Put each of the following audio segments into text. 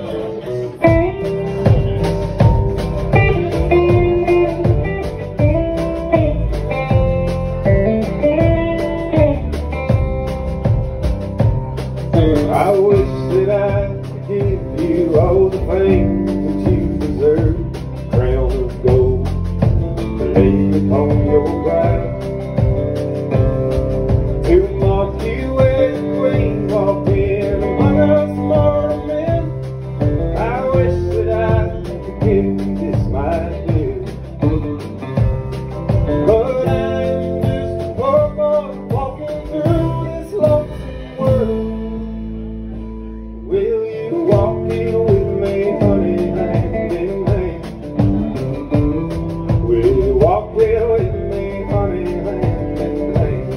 I wish that I could give you all the things that you deserve. Crown of gold to lay upon your brow, to mark you as queen, walk in among us mortal men. I wish that I could give you this, my dear, but I'm just a poor boy walking through this lonesome world. Will you walk in with me, honey, hand in hand? Will you walk with me, honey, hand in hand?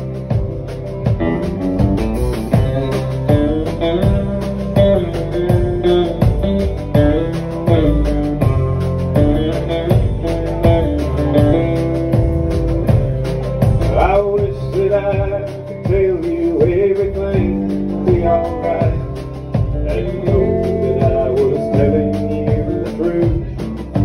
I wish that I could tell you everything will be alright, and know that I was telling you the truth.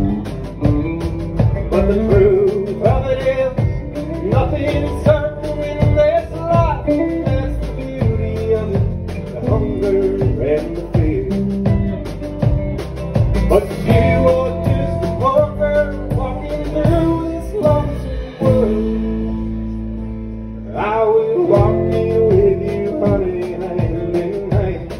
But the truth of it is, nothing is certain in this life. That's the beauty of it, the hunger and the fear. But you are just a poor girl walking through this lonesome world. I will walk in with you, honey, hand in hand.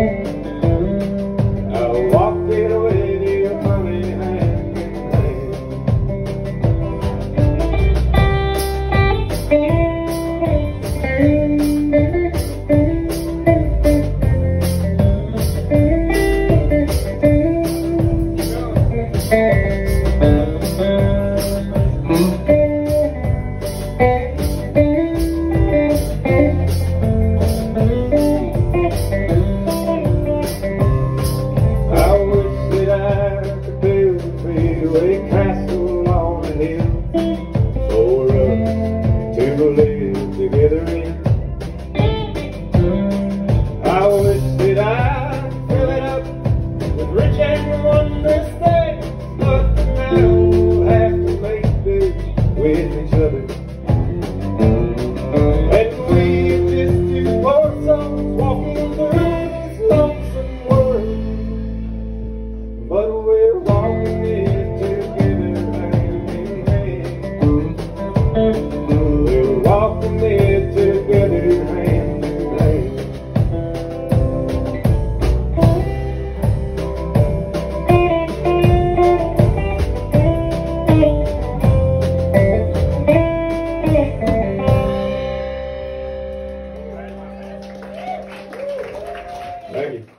I'll walk it with you, honey, hand in hand. A castle on a hill for us to live together in. I wish that I could fill it up with rich and wondrous things, but now we'll have to make do with each other. And we're just two poor souls walking through this lonesome world, but we're walking in. We're walking there together, hand in hand. Thank you.